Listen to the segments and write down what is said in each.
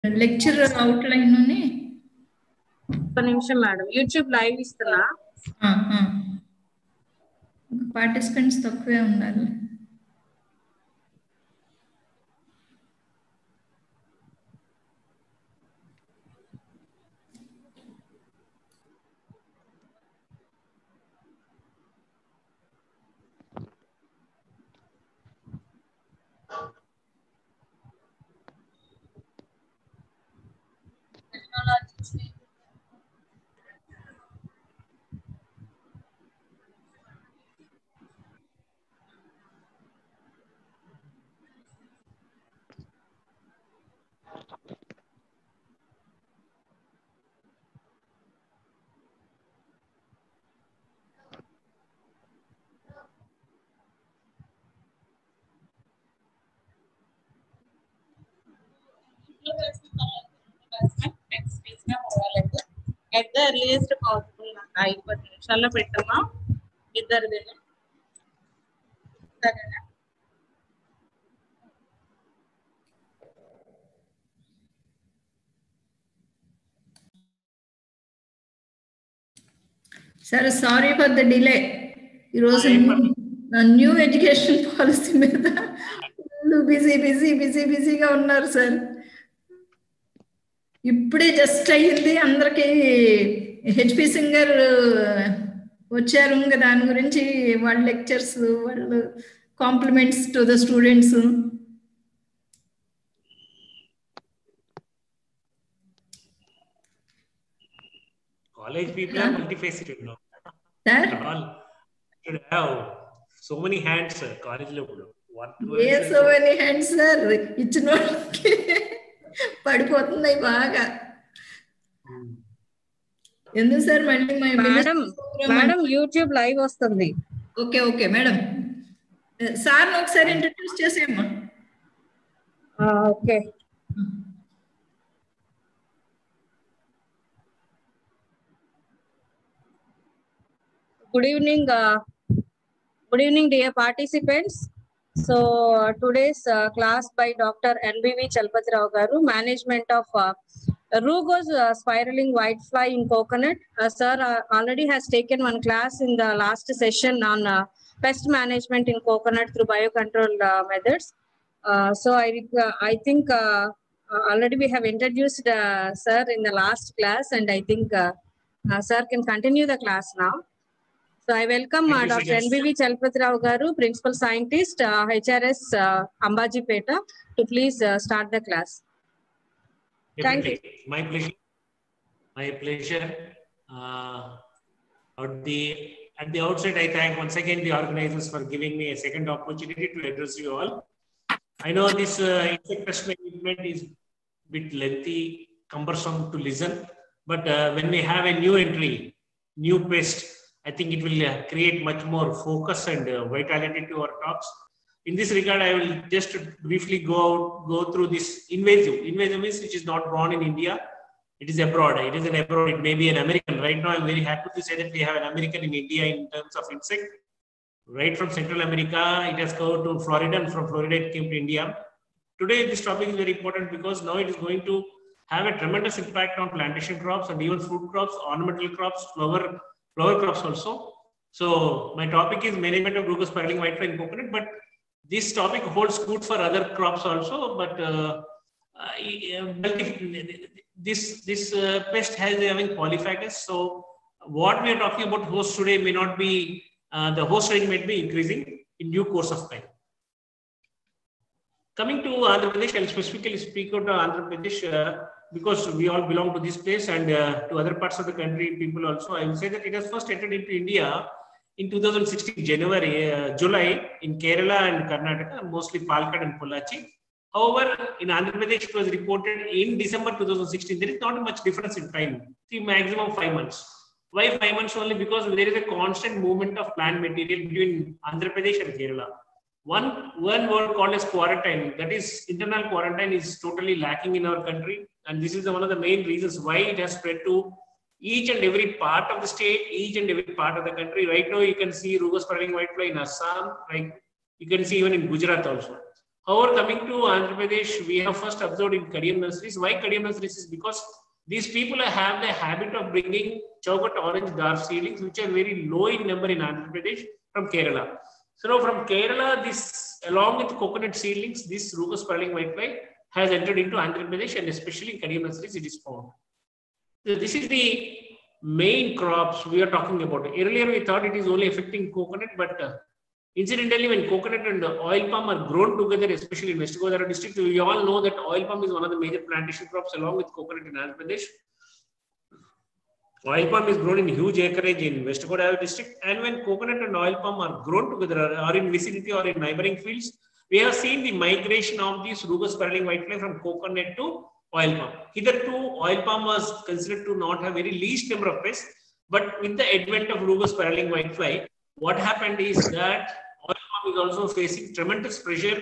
Lecture outline ఒక నిమిషం madam, YouTube live ఇస్తున్నా. పార్టిసిపెంట్స్ తక్కువే ఉన్నారు. At the earliest possible 5 నిమిషాల్లో పెట్టమ్మా ఇద్దరిదేనా సరేనా? సరే, సారీ ఫర్ ద డిలే. ఈరోజు న్యూ ఎడ్యుకేషన్ పాలసీ మీద బిజీగా ఉన్నారు సార్. ఇప్పుడే జస్ట్ అయ్యింది. అందరికి హెచ్పి సింగర్ వచ్చారు. దాని గురించి వాళ్ళ లెక్చర్స్, వాళ్ళు compliments to the students. College people are multifaceted, no? Sir? All should have so many hands, sir. College lo kuda. Yes, so many hands, sir. ఇచ్చిన వాళ్ళకి పడిపోతున్నాయి బాగా. ఎందుకు సార్ మళ్ళీ మేడం యూట్యూబ్ లైవ్ వస్తుంది. ఓకే మేడం, సార్ ఒకసారి introduce చేసేమ్మా. Okay. Good evening dear participants. So today's class by Dr. NBV Chalpati Rao garu, management of Rugose spiraling whitefly in coconut. Sir already has taken one class in the last session on pest management in coconut through biocontrol methods. So I think already we have introduced sir in the last class, and I think sir can continue the class now. So I welcome Dr. NBV Chalpati Rao garu, Principal Scientist, HRS Ambajipeta, to please start the class. Thank you. My pleasure. At the outset, I thank once again the organizers for giving me a second opportunity to address you all. I know this insect pest management is a bit lengthy, cumbersome to listen, but when we have a new entry, new pest, I think it will create much more focus and vitality to our talks. In this regard, I will just briefly go through this invasive. Invasive means which is not born in India, it is abroad. It is an abroad. It may be an American. Right now, I'm very happy to say that we have an American in India in terms of insect. Right from Central America, it has come to Florida, and from Florida it came to India. Today, this topic is very important because now it is going to have a tremendous impact on plantation crops and even fruit crops, ornamental crops, flower crops also. So my topic is management of Rugose spiraling whitefly in coconut, but this topic holds good for other crops also. But this pest has having polyphagus. So what we are talking about host today may not be the host range might be increasing in due course of time. Coming to Andhra Pradesh, I'll specifically speak out Andhra Pradesh because we all belong to this place, and to other parts of the country, people also. I will say that it has first entered into India in 2016 July in Kerala and Karnataka, mostly Palakkad and Pollachi. However, in Andhra Pradesh, it was reported in December 2016. There is not much difference in time, the maximum 5 months. Why 5 months only? Because there is a constant movement of plant material between Andhra Pradesh and Kerala. One word called as quarantine, that is internal quarantine, is totally lacking in our country, and this is one of the main reasons why it has spread to each and every part of the state, each and every part of the country. Right now you can see Rugose spiraling whitefly in Assam, right? You can see even in Gujarat also. However, coming to Andhra Pradesh, we have first observed in Kadiyam nurseries. Why Kadiyam nurseries is because these people have the habit of bringing Chowgat orange dwarf seedlings, which are very low in number in Andhra Pradesh, from Kerala. So now from Kerala, this along with coconut seedlings, this Rugose spiraling whitefly has entered into Andhra Pradesh, and especially in Kadiyam nurseries it is found. So this is the main crops we are talking about. Earlier we thought it is only affecting coconut, but incidentally, when coconut and oil palm are grown together, especially in West Godavari district, we all know that oil palm is one of the major plantation crops along with coconut in Andhra Pradesh. Oil palm is grown in huge acreage in West Godavari district, and when coconut and oil palm are grown together or in vicinity or in neighboring fields, we have seen the migration of these Rugose spiraling whitefly from coconut to oil palm. Hitherto, oil palm was considered to not have very least number of pests, but with the advent of Rugose spiraling whitefly, what happened is that oil palm is also facing tremendous pressure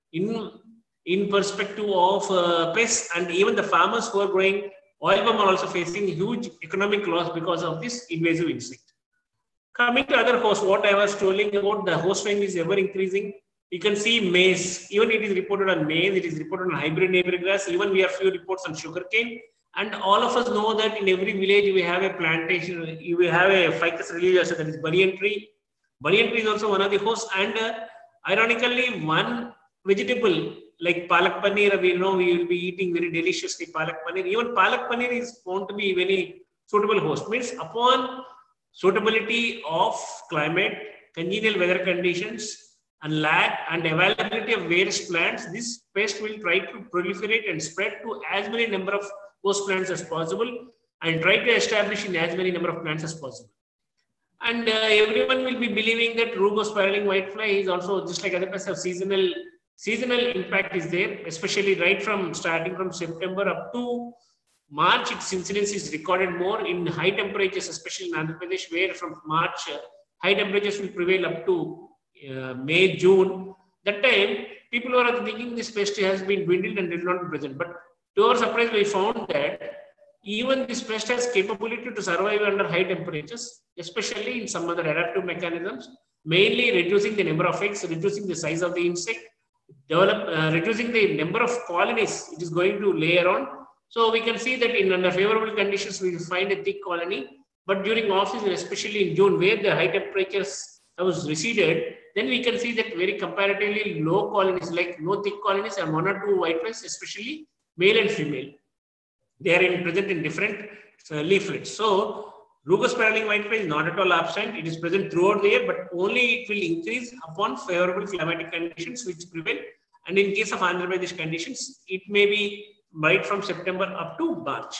in perspective of pests, and even the farmers who are growing oil palm are also facing huge economic loss because of this invasive insect. Coming to other hosts, what I was telling about, the host range is ever increasing. You can see maize, even it is reported on maize, it is reported on hybrid neighbor grass, even we have few reports on sugarcane. And all of us know that in every village we have a plantation, you will have a ficus religiosa, that is banyan tree. Banyan tree is also one of the hosts, and ironically, one vegetable like palak paneer, we know we will be eating very deliciously palak paneer. Even palak paneer is found to be very suitable host. Means upon suitability of climate, congenial weather conditions, and lack and availability of various plants, this pest will try to proliferate and spread to as many number of host plants as possible, and try to establish in as many number of plants as possible. And everyone will be believing that Rugose spiraling whitefly is also, just like other pests, have seasonal impact is there, especially right from starting from September up to March. Its incidence is recorded more in high temperatures, especially in Andhra Pradesh, where from March high temperatures will prevail up to May, June. That time, people were thinking this pest has been dwindled and did not be present. But to our surprise, we found that even this pest has capability to survive under high temperatures, especially in some other adaptive mechanisms, mainly reducing the number of eggs, reducing the size of the insect, reducing the number of colonies it is going to lay around. So we can see that in under favorable conditions, we find a thick colony. But during off-season, especially in June, where the high temperatures have receded, then we can see that very comparatively low colonies, like no thick colonies, and one or two whiteflies, especially male and female. They are present in different leaflets. So Rugose spiraling whitefly is not at all absent. It is present throughout the year, but only it will increase upon favorable climatic conditions which prevail. And in case of Andhra Pradesh conditions, it may be right from September up to March.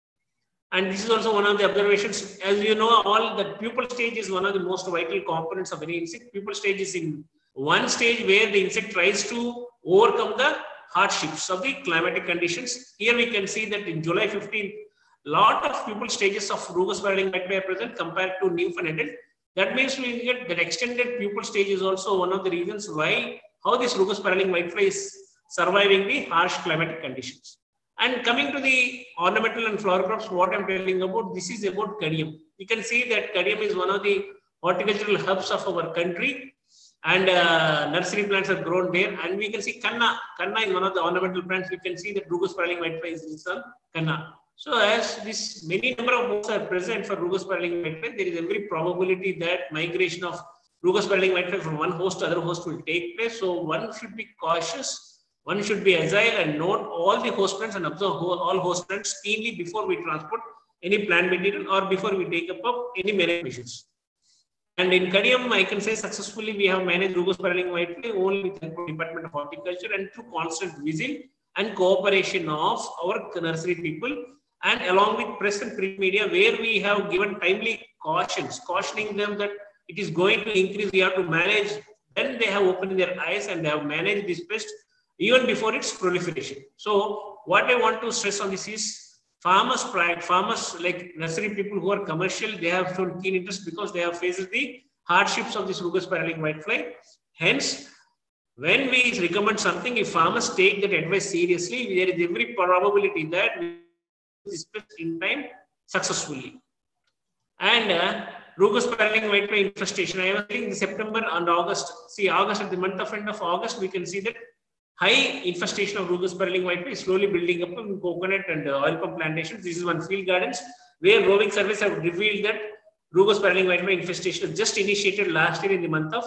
And this is also one of the observations. As you know, all the pupal stage is one of the most vital components of any insect. Pupal stage is in one stage where the insect tries to overcome the hardships of the climatic conditions. Here we can see that in July 15th, lot of pupal stages of Rugose spiraling whitefly are present compared to nymph and adult. That means we get that extended pupal stage is also one of the reasons why how this Rugose spiraling whitefly is surviving the harsh climatic conditions. And coming to the ornamental and flower crops, what I'm telling about, this is about Kadiyam. You can see that Kadiyam is one of the horticultural hubs of our country, and nursery plants are grown there. And we can see Kanna. Kanna is one of the ornamental plants. We can see that Rugose spiraling whitefly is on Kanna. So as this many number of hosts are present for Rugose spiraling whitefly, there is every probability that migration of Rugose spiraling whitefly from one host to other host will take place. So one should be cautious. One should be agile and note all the host plants and observe all host plants keenly before we transport any plant material or before we take up any management measures. And in Kadiyam, I can say successfully we have managed Rugose spiraling whitefly only with the Department of Horticulture and through constant visit and cooperation of our nursery people, and along with press and print media, where we have given timely cautioning them that it is going to increase, we have to manage. Then they have opened their eyes and they have managed this pest even before its proliferation. So what I want to stress on this is farmers' pride, farmers like nursery people who are commercial, they have shown keen interest because they have faced the hardships of this Rugose spiraling whitefly. Hence, when we recommend something, if farmers take that advice seriously, there is every probability that this pest in time successfully. And Rugose spiraling whitefly infestation, I was saying in September and August. See, August, at the month of end of August, we can see that high infestation of Rugus spiraling whitefly is slowly building up in coconut and oil palm plantations. This is one field gardens where roving surveys have revealed that Rugus spiraling whitefly infestation just initiated last year in the month of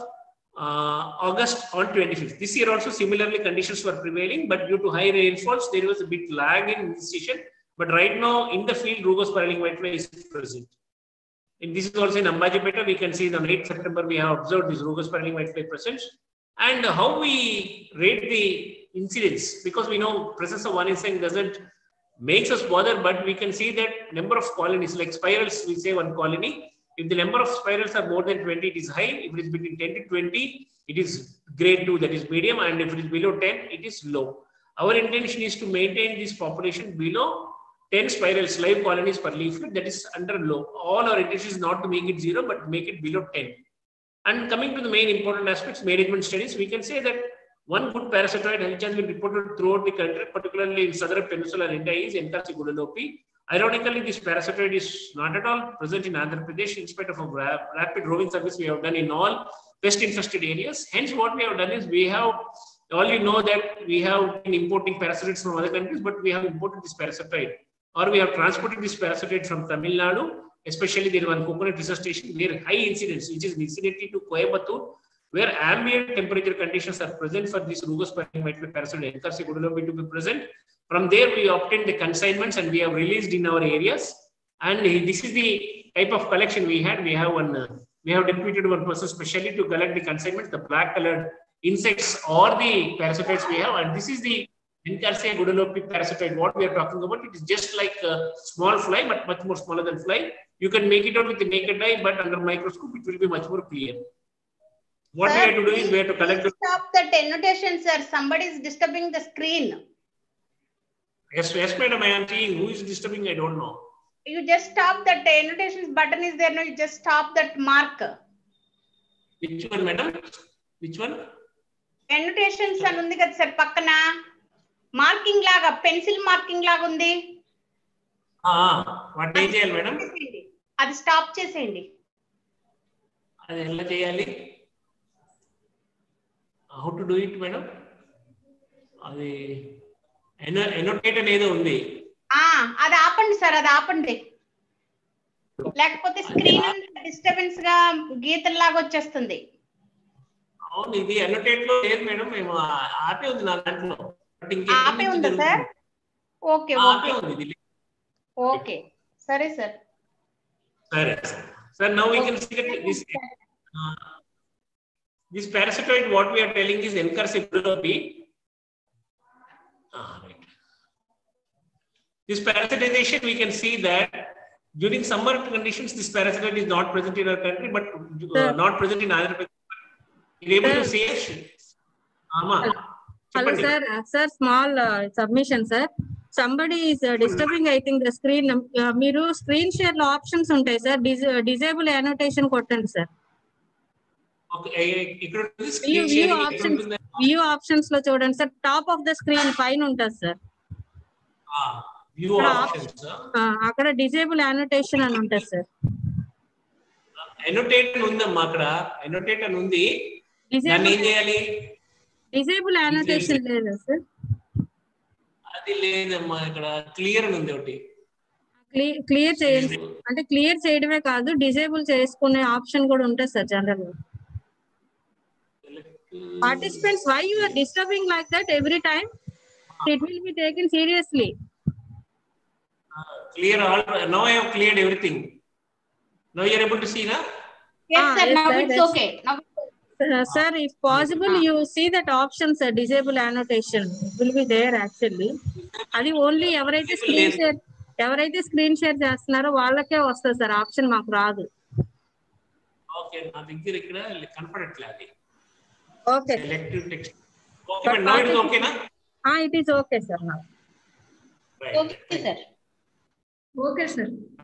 August on 25th. This year also similarly conditions were prevailing, but due to high rainfalls, there was a bit lag in initiation. But right now in the field, Rugus spiraling whitefly is present. And this is also in Ambajipeta. We can see on 8th September, we have observed this Rugus spiraling whitefly presence. And how we rate the incidence, because we know presence of one insect doesn't makes us bother, but we can see that number of colonies, like spirals, we say one colony. If the number of spirals are more than 20, it is high. If it is between 10 to 20, it is grade 2, that is medium. And if it is below 10, it is low. Our intention is to maintain this population below 10 spirals, live colonies per leaflet, that is under low. All our intention is not to make it 0, but make it below 10. And coming to the main important aspects, management studies, we can say that one good parasitoid which has been reported throughout the country, particularly in southern peninsula and India, is Encarsi gudellopi. Ironically, this parasitoid is not at all present in Andhra Pradesh in spite of a rapid roving service we have done in all pest infested areas. Hence, what we have done is we have, all you know that we have been importing parasitoids from other countries, but we have imported this parasitoid, or we have transported this parasitoid from Tamil Nadu. Especially there is one coconut research station where high incidence, which is vicinity to Coimbatore, where ambient temperature conditions are present for this Rugus spiraling whitefly parasitoid Encarsi gudellopi to be present. From there, we obtained the consignments and we have released in our areas. And this is the type of collection we had. We have one, we have deputed one person specially to collect the consignments, the black colored insects or the parasitoids we have. And this is the Encarsi gudellopi parasitoid. What we are talking about, it is just like a small fly, but much more smaller than fly. You can make it out with the naked eye, but under microscope, it will be much more clear. What we have to do is we have to collect. Stop the annotation, sir. Somebody is disturbing the screen. Yes, madam, I am seeing who is disturbing, I don't know. You just stop that annotations button is there. No, you just stop that mark. Which one, madam? Which one? Annotations and undi kada sir pakkana marking laga pencil marking laga undi. What do you tell, madam? Adi stop cheseyandi. Adi ella cheyali? How to do it, madam? Adi annotate anedo undi. Adi aapandi sir, adi aapandi. లేకపోతే screen disturbance గా గీతల్లాగా వచ్చేస్తుంది. అవును, ఇది annotate లో లేదు madam, మేము ఆపే ఉంది నా దాంట్లో. ఆపే ఉందా సార్? ఓకే ఓకే ఓకే సరే సార్. సరే sir, now we can see that this parasitoid what we are telling is Encarsi gudellopi. Right. This parasitization we can see that during summer conditions this parasitoid is not present in our country, but not present in Andhra Pradesh. Able to see it. Hello sir, sir, small submission sir. Somebody is disturbing, I think, the screen. Meeru screen share lo options untayi sir. Disable annotation kottandi sir. Okay, ikkada screen sharing view options lo chudandi sir. Top of the screen pine untadi sir. View options. Akada disable annotation ani untadi sir. Annotate undamma akada. Annotate ani undi. Danni em cheyali? Disable annotation లేదా sir? అది లేదమ్మా, ఇక్కడ clear అని ఉంది ఒకటి. Clear చేయండి, అంటే clear చేయడమే కాదు డిసేబుల్ చేసుకునే ఆప్షన్ కూడా ఉంటుంది సార్ జనరల్ గా. Participants, why you are disturbing like that every time? It will be taken seriously. Clear all. Now I have cleared everything. Now you are able to see, na? Yes sir, yes, now sir, it's okay. Now sir, if possible you see that option sir, disable annotation, it will be there actually. అది only ఎవరైతే screen share చేస్తున్నారో వాళ్ళకే వస్తుంది sir, option మాకు రాదు. Okay, నా దగ్గర ఇక్కడ కనపడట్లేదు అది. Okay, selective text. Okay, but now it is okay నా? It is okay sir now. okay sir. Okay sir.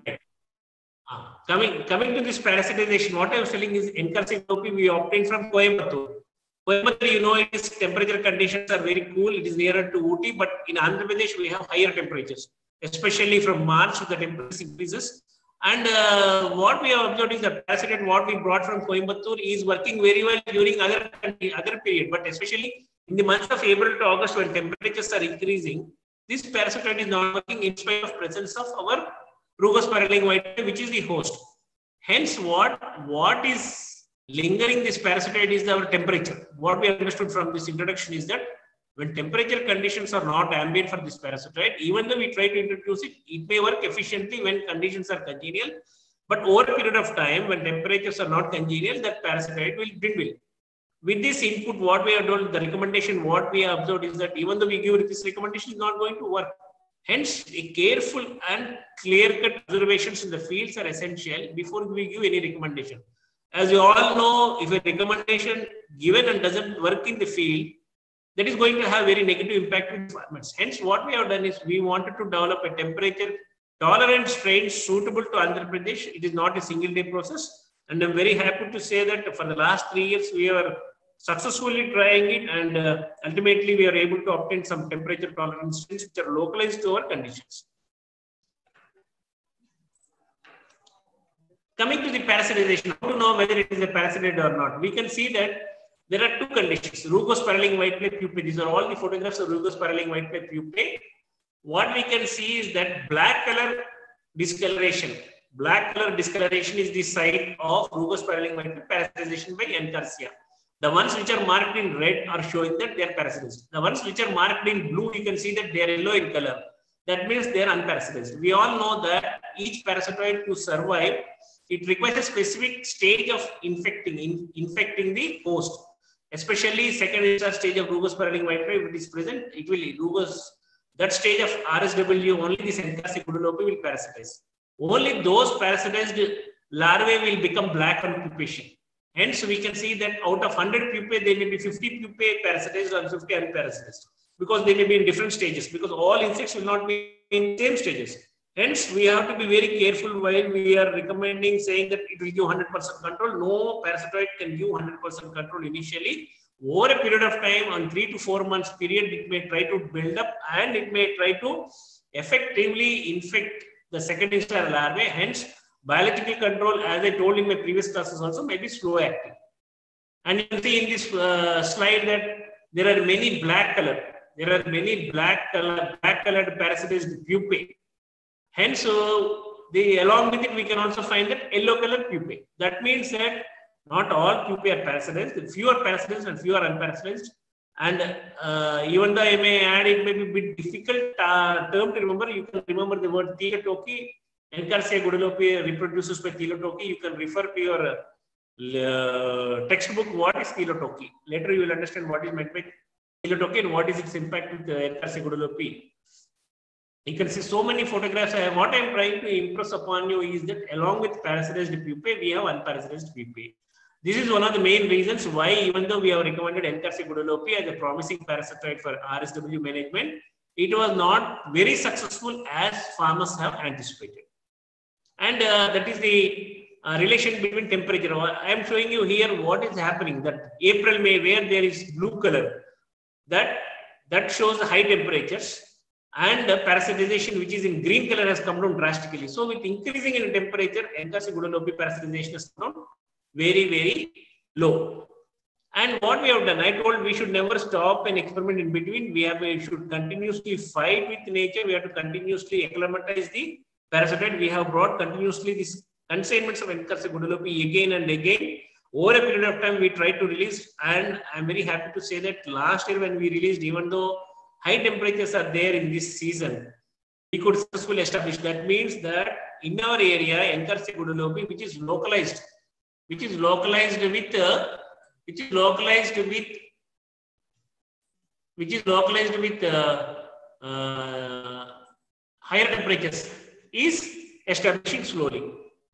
Coming to this parasitization, what I was telling is Encarsi gudellopi we obtained from Coimbatore. Coimbatore, you know, its temperature conditions are very cool. It is nearer to Ooty, but in Andhra Pradesh we have higher temperatures, especially from March the temperature increases. And what we have observed is the parasitoid what we brought from Coimbatore is working very well during other period, but especially In the months of April to August, when temperatures are increasing, this parasitoid is not working in spite of presence of our Rugose spiraling whitefly, which is the host. Hence, what is lingering this parasitoid is our temperature. What we understood from this introduction is that when temperature conditions are not ambient for this parasitoid, even though we try to introduce it, it may work efficiently when conditions are congenial. But over a period of time, when temperatures are not congenial, that parasitoid will dwindle. With this input, what we have done, the recommendation, what we have observed is that even though we give this recommendation, is not going to work. Hence, a careful and clear-cut observations in the fields are essential before we give any recommendation. As you all know, if a recommendation given and doesn't work in the field, that is going to have very negative impact on farmers. Hence, what we have done is we wanted to develop a temperature tolerant strain suitable to Andhra Pradesh. It is not a single-day process. And I'm very happy to say that for the last 3 years, we are successfully trying it, and ultimately we are able to obtain some temperature tolerance strains which are localized to our conditions. Coming to the parasitization, how to know whether it is a parasitoid or not? We can see that there are two conditions: Rugose spiraling whitefly pupae. These are all the photographs of Rugose spiraling whitefly pupae. What we can see is that black color discoloration. Black color discoloration is the site of Rugose spiraling whitefly parasitization by Encarsia. The ones which are marked in red are showing that they are parasitized. The ones which are marked in blue, you can see that they are yellow in color. That means they are unparasitized. We all know that each parasitoid to survive, it requires a specific stage of infecting the host. Especially second stage of Rugose spiraling whitefly, if it is present, it will Rugose. That stage of RSW, only this Encarsia guadeloupi will parasitize. Only those parasitized larvae will become black on pupation. Hence, we can see that out of 100 pupae, there may be 50 pupae parasitized and 50 unparasitized, because they may be in different stages, because all insects will not be in same stages. Hence, we have to be very careful while we are recommending, saying that it will give 100% control. No parasitoid can give 100% control initially. Over a period of time, on 3 to 4 months period, it may try to build up and it may try to effectively infect the secondary star larvae. Hence, biological control, as I told in my previous classes also, may be slow acting. And you can see in this slide that there are many black colored parasitized pupae. Hence, along with it, we can also find that yellow colored pupae. That means that not all pupae are parasitized. Few are parasitized and few are unparasitized. And even though I may add, it may be a bit difficult term to remember. You can remember the word Thelotoki. Encarsia guadeloupi reproduces by Thelotoki. You can refer to your textbook. What is Thelotoki? Later you will understand what is meant by Thelotoki and what is its impact with Encarsia guadeloupi. You can see so many photographs. What I am trying to impress upon you is that along with parasitized pupae, we have unparasitized pupae. This is one of the main reasons why, even though we have recommended Encarsia guadeloupi as a promising parasitoid for RSW management, it was not very successful as farmers have anticipated. And that is the relation between temperature. I am showing you here what is happening. That April, May, where there is blue color, that shows the high temperatures, and the parasitization, which is in green color, has come down drastically. So with increasing in temperature, Encarsia guadeloupi parasitization has come down very, very low. And what we have done, I told we should never stop an experiment in between. We should continuously fight with nature. We have to continuously acclimatize the parasitoid. We have brought continuously these consignments of Encarsia guadeloupi again and again. Over a period of time, we tried to release, and I'm very happy to say that last year when we released, even though high temperatures are there in this season, we could successfully establish. That means that in our area, Encarsia guadeloupi, which is localized with higher temperatures, is establishing slowly.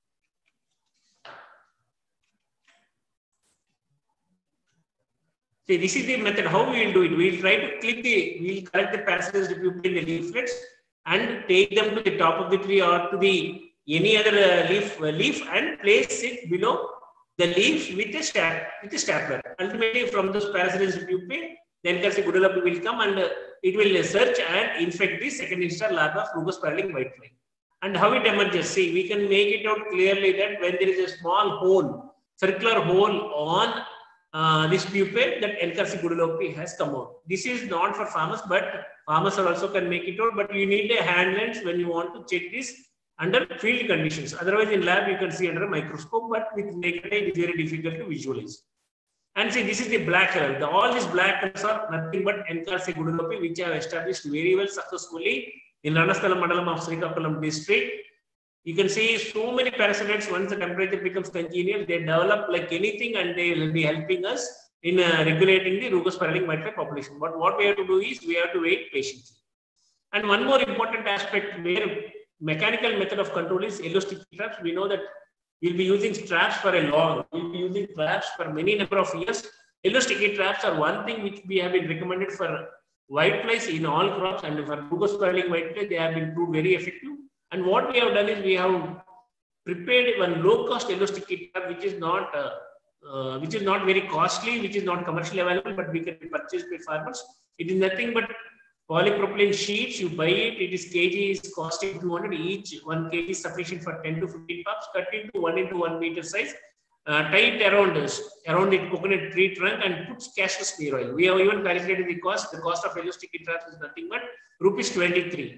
See, this is the method how we will do it. We will try to we'll collect the parasitized pupae in the leaflets and take them to the top of the tree or to the any other leaf and place it below the leaves with a stapler. Ultimately, from those parasitized pupae, the Encarsia guadeloupi will come and it will search and infect the second instar larva of Rugose spiraling whitefly. And how it emerges? See, we can make it out clearly that when there is a small hole, circular hole on this pupate that N-carcigudolepy has come out. This is not for farmers, but farmers also can make it out. But you need a hand lens when you want to check this under field conditions. Otherwise, in lab you can see under a microscope, but with naked eye it is very difficult to visualize. And see, this is the black color. All these black colors are nothing but N-carcigudolepy, which I have established very well successfully in Ranasthalam Mandalam of Srikakulam district. You can see so many parasitoids, once the temperature becomes congenial, they develop like anything and they will be helping us in regulating the Rugo spiraling whitefly population. But what we have to do is we have to wait patiently. And one more important aspect where mechanical method of control is yellow sticky traps. We know that we'll be using traps for a long, we'll be using traps for many number of years. Yellow sticky traps are one thing which we have been recommended for whiteflies in all crops, and for Rugo spiraling whitefly, they have been proved very effective. And what we have done is we have prepared one low-cost yellow sticky trap, which is not very costly, which is not commercially available, but we can be purchased by farmers. It is nothing but polypropylene sheets. You buy it. It is kg is costing 200 each. 1 kg is sufficient for 10 to 15 pups. Cut into 1 meter size. Tie it around the coconut tree trunk and put castor spear oil. We have even calculated the cost. The cost of yellow sticky traps is nothing but ₹23.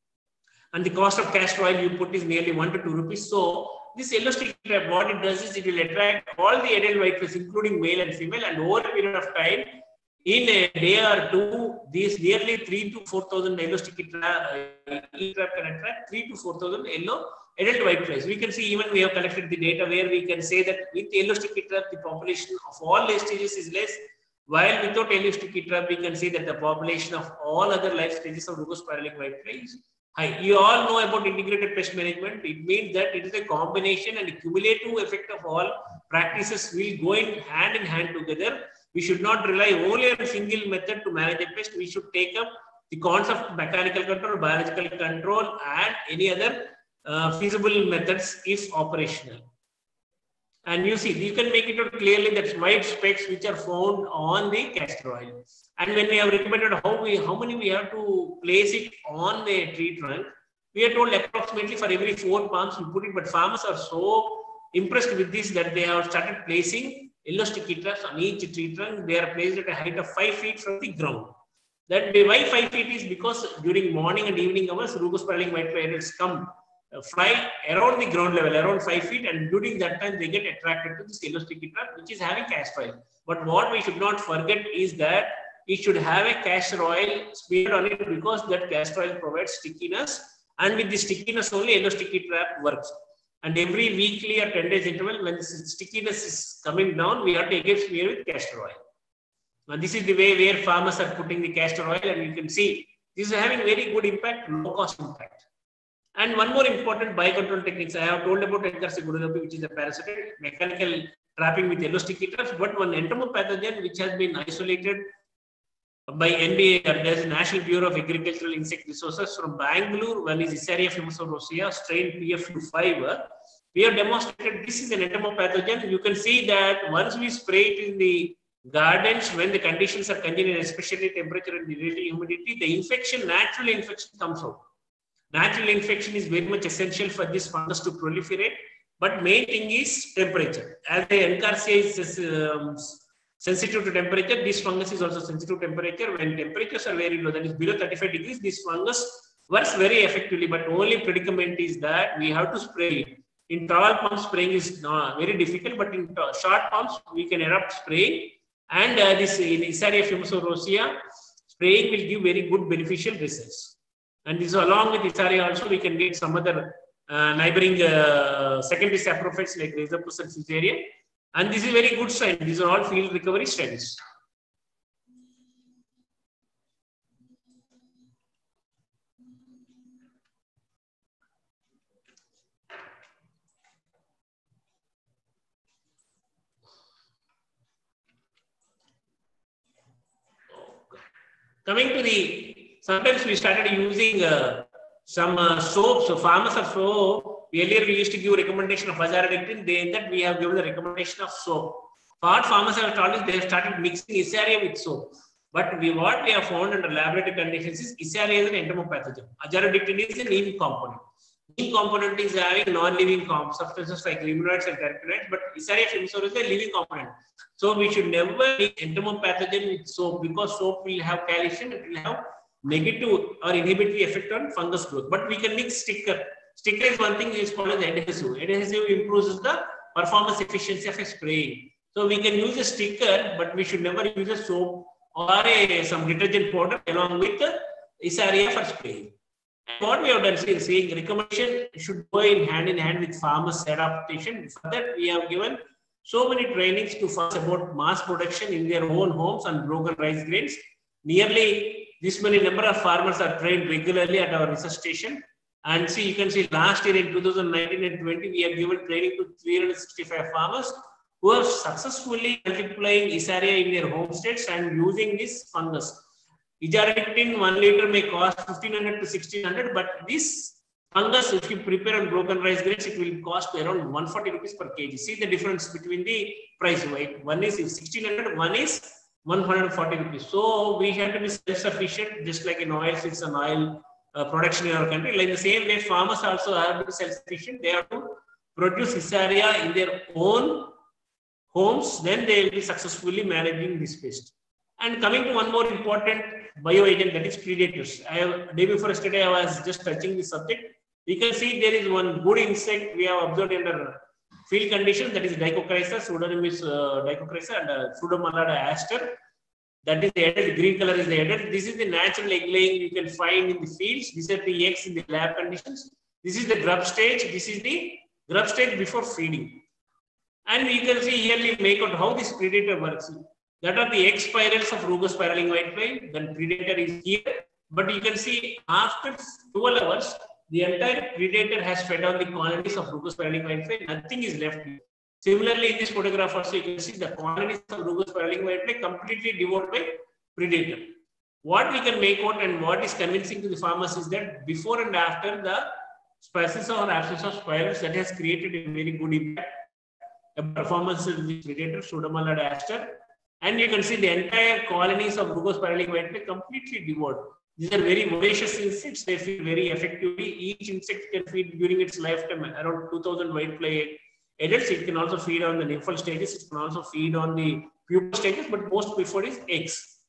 And the cost of castor oil you put is nearly 1 to 2 rupees. So this yellow sticky trap, what it does is it will attract all the adult whiteflies, including male and female, and over a period of time, in a day or two, these nearly 3,000 to 4,000 yellow sticky trap can attract 3,000 to 4,000 yellow adult whiteflies. We can see even we have collected the data where we can say that with yellow sticky trap, the population of all life stages is less, while without yellow sticky trap, we can see that the population of all other life stages of Rugo spiraling whitefly is high. You all know about integrated pest management. It means that it is a combination and a cumulative effect of all practices will go in hand together. We should not rely only on a single method to manage a pest. We should take up the concept of mechanical control, biological control, and any other feasible methods if operational. And you see, you can make it out clearly that white specks which are found on the castor oil. And when we have recommended how many we have to place it on the tree trunk, we are told approximately for every 4 palms we put it. But farmers are so impressed with this that they have started placing yellow sticky traps on each tree trunk. They are placed at a height of 5 feet from the ground. That why 5 feet is because during morning and evening hours, Rugo spiraling whitefly adults come fly around the ground level, around 5 feet, and during that time they get attracted to this yellow sticky trap, which is having castor oil. But what we should not forget is that it should have a castor oil smeared on it, because that castor oil provides stickiness, and with the stickiness only yellow sticky trap works. And every weekly or 10 days interval, when the stickiness is coming down, we have to again smear with castor oil. Now this is the way where farmers are putting the castor oil, and you can see this is having very good impact, low cost impact. And one more important biocontrol techniques. I have told about N-carcigudolepy, which is a parasite, mechanical trapping with yellow sticky traps, but one entomopathogen which has been isolated by NBA, there's the National Bureau of Agricultural Insect Resources from Bangalore. One is Isaria fumosaurosia, strain PFU5. We have demonstrated this is an entomopathogen. You can see that once we spray it in the gardens, when the conditions are congenial, especially temperature and relative humidity, the infection, natural infection comes out. Natural infection is very much essential for this fungus to proliferate, but main thing is temperature. As the Encarsia is sensitive to temperature, this fungus is also sensitive to temperature. When temperatures are very low, that is below 35 degrees, this fungus works very effectively, but only predicament is that we have to spray it. In tall pump, spraying is not very difficult, but in short pumps, we can erupt spraying. And this in Isaria fumosaurosia, spraying will give very good beneficial results. And this along with Isaria also, we can get some other neighboring secondary saprophytes like Rhizopus and Fusarium. And this is very good sign. These are all field recovery studies. Coming to the, sometimes we started using some soaps. So farmers are so, earlier we used to give recommendation of azadirachtin, then that we have given the recommendation of soap. What farmers have told is they have started mixing Isaria with soap. But what we have found under laboratory conditions is Isaria is an entomopathogen. Azadirachtin is a neem component. living component is having non-living substances like liminoids and terpenoids, but Isaria filmsora is a living component. So we should never mix entomopathogen with soap, because soap will have calcium, it will have negative or inhibitory effect on fungus growth. But we can mix sticker. Sticker is one thing, is called as adhesive. Adhesive improves the performance efficiency of a spraying. So we can use a sticker, but we should never use a soap or some detergent powder along with the Isaria for spraying. And what we have done is saying recommendation should go in hand with farmers' adaptation. For that, we have given so many trainings to farmers about mass production in their own homes on broken rice grains. Nearly this many number of farmers are trained regularly at our research station. And see, you can see last year in 2019 and 20, we have given training to 365 farmers who are successfully multiplying Isaria in their homesteads and using this fungus. Ijaradictin 1 liter may cost 1500 to 1600, but this fungus, if you prepare on broken rice grains, it will cost around 140 rupees per kg. See the difference between the price, right? One is 1600, one is 140 rupees. So we have to be self-sufficient, just like in oil, it's an oil production in our country. Like the same way, farmers also have to be self-sufficient. They have to produce Isaria in their own homes, then they will be successfully managing this pest. And coming to one more important bioagent, that is predators. Day before yesterday, I was just touching this subject. You can see there is one good insect we have observed under field conditions, that is Dicochrysa, pseudonym is Dicochrysa, and Pseudomallada aster. That is the adult, green color is the adult. This is the natural egg laying you can find in the fields. These are the eggs in the lab conditions. This is the grub stage. This is the grub stage before feeding. And you can see here, we make out how this predator works. That are the egg spirals of Rugo spiraling whitefly. Then predator is here. But you can see after 12 hours, the entire predator has fed on the colonies of Rugo spiraling whitefly. Nothing is left. Similarly, in this photograph also, you can see the colonies of Rugo spiraling whitefly completely devoured by predator. What we can make out and what is convincing to the farmers is that before and after the presence or absence of spirals, that has created a very good impact. A performance of the predator, Pseudomallada aster. And you can see the entire colonies of Rugo spiraling whitefly completely devoured. These are very voracious insects. They feed very effectively. Each insect can feed during its lifetime around 2000 whitefly adults. It can also feed on the nymphal stages. It can also feed on the pupa stages, but most preferred is eggs.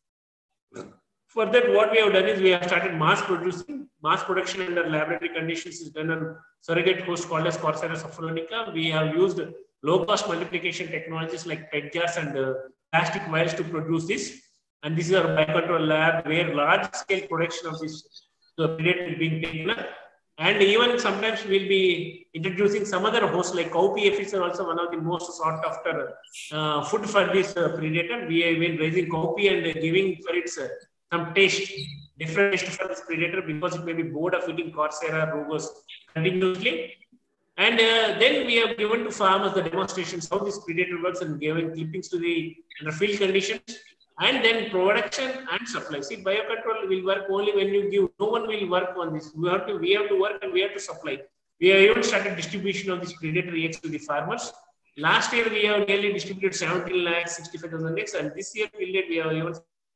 For that, what we have done is we have started mass production under laboratory conditions is done on surrogate host called as Corsera saprophylla. We have used low-cost multiplication technologies like PET jars and plastic vials to produce this. And this is our biocontrol lab where large-scale production of this predator is being taken up. And even sometimes we'll be introducing some other hosts like cowpea aphids are also one of the most sought after food for this predator. We have been raising cowpea and giving for its some taste, different taste for this predator because it may be bored of eating Corsera rugos continuously. And then we have given to farmers the demonstrations how this predator works and given clippings to the under field conditions. And then production and supply. See, biocontrol will work only when you give. No one will work on this. We have to work and we have to supply. We have even started distribution of this predator eggs to the farmers. Last year we have nearly distributed 17,65,000 eggs, and this year we have even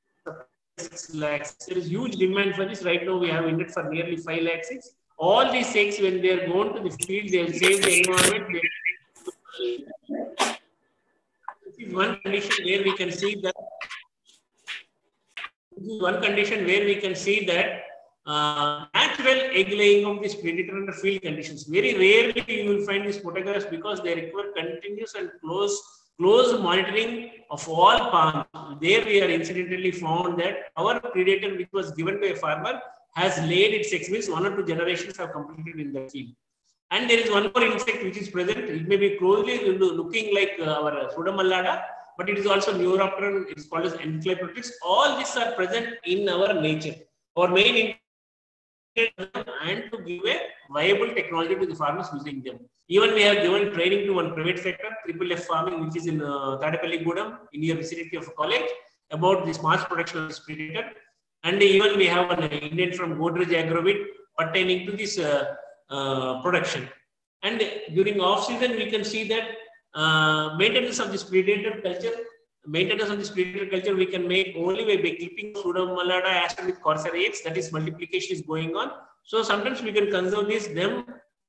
6 lakhs. There is huge demand for this. Right now we have intended for nearly 5 lakhs eggs. All these eggs, when they are going to the field, they will save the environment. This is one condition where we can see that. This is one condition where we can see that natural egg laying of this predator under field conditions. Very rarely you will find these photographs because they require continuous and close monitoring of all palms. There we are incidentally found that our predator, which was given to a farmer, has laid its eggs, means 1 or 2 generations have completed in the field. And there is one more insect which is present. It may be closely looking like our Pseudomallada, but it is also Neuropteran. It is called as Enchyclopedia. All these are present in our nature. Our main intent and to give a viable technology to the farmers using them. Even we have given training to one private sector, Triple F Farming, which is in Tadapalligudam, in your vicinity of a college, about this mass production of this predator. And even we have an Indian from Godrej Agrovit pertaining to this production. And during off season, we can see that maintenance of this predator culture, we can make only by clipping Pseudomallada aster with Corsera eggs. That is, multiplication is going on. So sometimes we can conserve them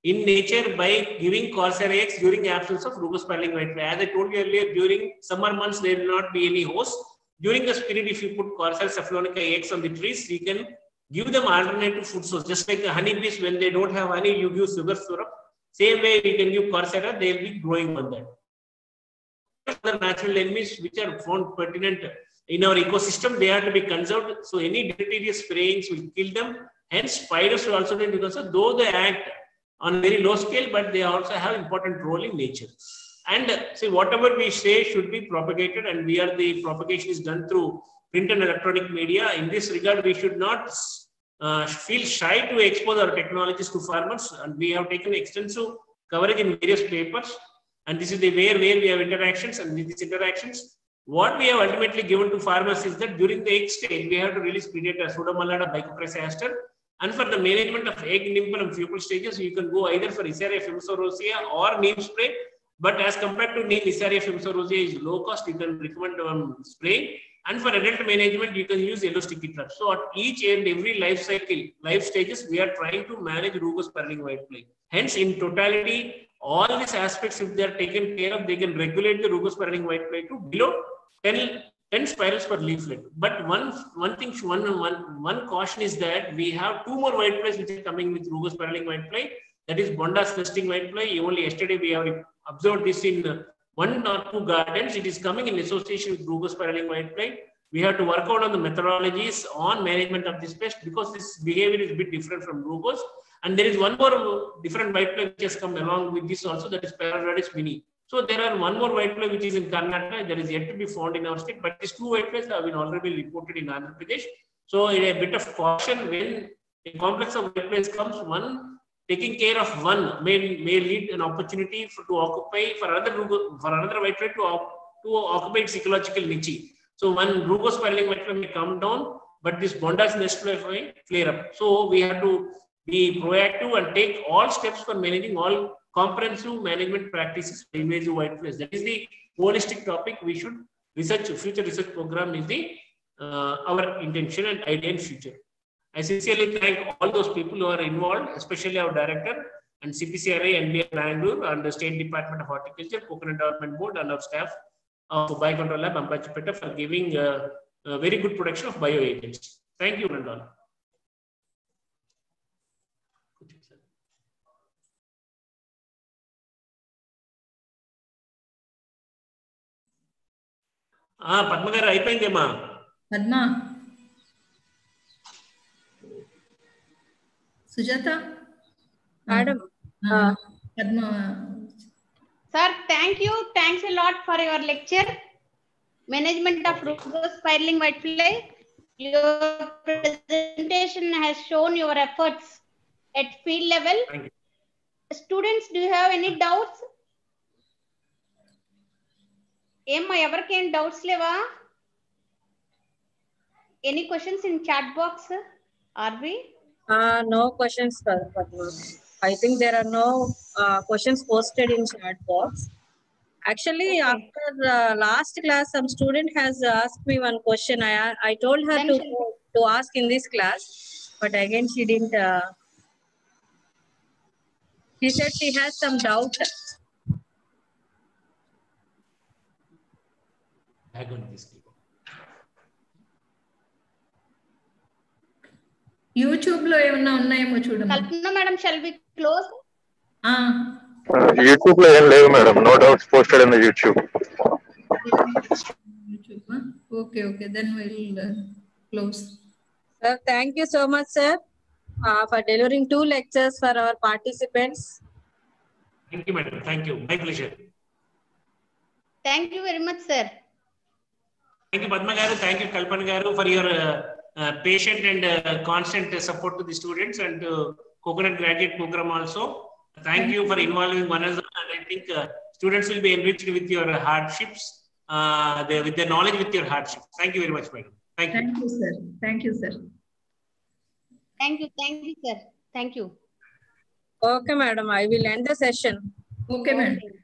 in nature by giving Corsair eggs during the absence of Rugose spiraling whitefly. As I told you earlier, during summer months, there will not be any host. During the period, if you put Corsair cephalonica eggs on the trees, you can give them alternative food source. Just like the honeybees, when they don't have honey, you give sugar syrup. Same way, we can give Coursera, they will be growing on that. Other natural enemies which are found pertinent in our ecosystem, they have to be conserved. So any deleterious sprayings will kill them. Hence, spiders will also be because though they act on a very low scale, but they also have important role in nature. And see, whatever we say should be propagated, and the propagation is done through print and electronic media. In this regard, we should not feel shy to expose our technologies to farmers, and we have taken extensive coverage in various papers. And this is the where we have interactions, and with these interactions, what we have ultimately given to farmers is that during the egg stage, we have to release predator Pseudomallada bicopressa aster. And for the management of egg, nymphal, and pupal stages, you can go either for Isaria fimosaurosia or neem spray. But as compared to neem, Isaria fimosaurosia is low cost. You can recommend spray. And for adult management, you can use yellow sticky trap. So at each and every life stages, we are trying to manage Rugose spiraling whitefly. Hence, in totality, all these aspects, if they are taken care of, they can regulate the Rugose spiraling whitefly to below 10 spirals per leaflet. But one caution is that we have 2 more whiteflies which are coming with Rugose spiraling whitefly. That is Bonda's nesting whitefly. Only yesterday we have observed this in 1 or 2 gardens. It is coming in association with Rugose spiraling whitefly. We have to work out on the methodologies on management of this pest because this behavior is a bit different from Rugose. And there is one more different whitefly which has come along with this also, that is Pararhodis mini. So there are 1 more whitefly which is in Karnataka that is yet to be found in our state, but these 2 whiteflies have been already reported in Andhra Pradesh. So a bit of caution when a complex of whiteflies comes, one taking care of one may lead an opportunity to occupy for another whitefly to occupy its ecological niche. So one Rugose spiraling whitefly may come down, but this Bonda's nest may flare up. So we have to be proactive and take all steps for managing all comprehensive management practices for invasive whiteflies. That is the holistic topic we should research. Future research program is the our intention and idea in future. I sincerely thank all those people who are involved, especially our director and CPCRA, NBR Bangalore, and the State Department of Horticulture, Coconut Development Board, and our staff of Biocontrol Lab, Ambachipeta, for giving a very good production of bioagents. Thank you, Nandal. Padma garu అయిపోయిందేమా? Padma. Sujata. Madam. Padma. Sir, thank you. Thanks a lot for your lecture. Management of Rugose spiraling whitefly. Your presentation has shown your efforts at field level. Thank you. Students, do you have any doubts? Emma, everyone doubts leva? Any questions in chat box? Are we? No questions, Padma. I think there are no questions posted in chat box. Actually, okay. After last class, some student has asked me one question. I told her to ask in this class, but again she didn't. She said she has some doubt. YouTube lo ఏమన్నా ఉన్నాయేమో చూడమ్మా. Kalpana madam, shall we close? YouTube lo em levu madam. No doubts posted in the YouTube. Okay, then we'll close. Sir, thank you so much, sir, for delivering 2 lectures for our participants. Thank you, madam. Thank you. My pleasure. Thank you very much, sir. Thank you, Padma garu. Thank you, Kalpana garu, for your patient and constant support to the students and Coconut Graduate Program also. Thank you for involving one another. And I think students will be enriched with your hardships, with their knowledge with your hardships. Thank you very much, madam. Thank you. Thank you, sir. Thank you, sir. Thank you, sir. Thank you. Okay, madam. I will end the session. Okay, madam.